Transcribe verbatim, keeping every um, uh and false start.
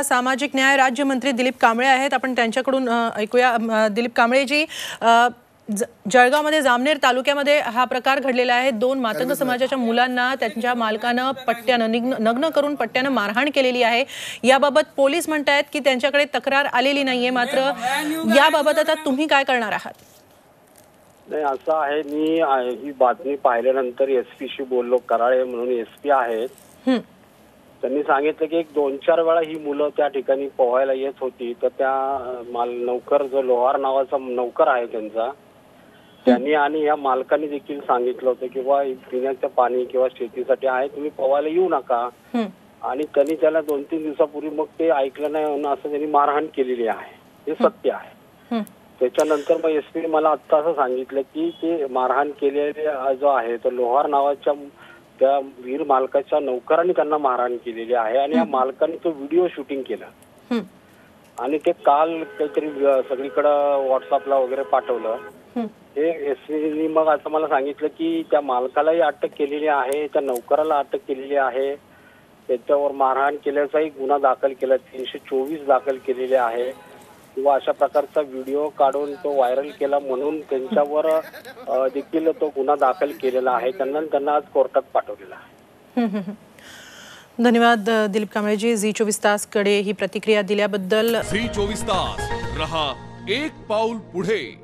सामाजिक न्याय राज्यमंत्री दिलीप कांबळे आहेत, आपण त्यांच्याकडून ऐकूया। दिलीप कांबळेजी, जळगावमध्ये जामनेर तालुक्यामध्ये हा प्रकार घडलेला आहे। दोन मातंग समाजाच्या मुलांना त्यांच्या मालकानं पट्ट्यानं नग्न करून पट्ट्यानं मारहाण केलेली आहे। याबाबत पोलीस म्हणतात की त्यांच्याकडे तक्रार आलेली नाहीये, मात्र याबाबत आता तुम्ही काय करणार आहात? नाही, असं आहे, मी ही बातमी पाहिल्यानंतर एसपीशी बोललो। कराळे म्हणून एसपी आहेत, त्यांनी सांगितलं की एक दोन चार वेळा ही मुलं त्या ठिकाणी पोहायला येत होती, तर त्या माल नौकर जो लोहार नावाचा नौकर आहे त्यांचा, त्यांनी आणि या मालकाने देखील सांगितलं होतं की बा पिण्याचं पाणी किंवा शेतीसाठी आहे, तुम्ही पोहायला येऊ नका। आणि त्यांनी त्याला दोन तीन दिवसापूर्वी मग ते ऐकलं नाही म्हणून असं त्यांनी मारहाण केलेली आहे, हे सत्य आहे। त्याच्यानंतर मग एसपीने मला आत्ता असं सांगितलं की ते मारहाण केलेले जो आहे तो लोहार नावाच्या त्या वीर मालकाच्या नौकरांनी त्यांना मारहाण केलेली आहे आणि या मालकाने तो व्हिडिओ शूटिंग केलं आणि ते काल काहीतरी सगळीकडे व्हॉट्सअपला वगैरे पाठवलं। हे एसपीने मग असं मला सांगितलं की त्या मालकालाही अटक केलेली आहे, त्या नौकराला अटक केलेली आहे, त्याच्यावर मारहाण केल्याचाही गुन्हा दाखल केला, तीनशे चोवीस दाखल केलेले आहे किंवा अशा प्रकारचा व्हिडिओ काढून तो व्हायरल केला म्हणून त्यांच्यावर देखील तो गुन्हा दाखल केलेला आहे। त्यांना त्यांना आज कोर्टात पाठवलेला आहे। धन्यवाद दिलीप कांबळेजी, झी चोवीस तास कडे ही प्रतिक्रिया दिल्याबद्दल। झी चोवीस तास रहा एक पाऊल पुढे।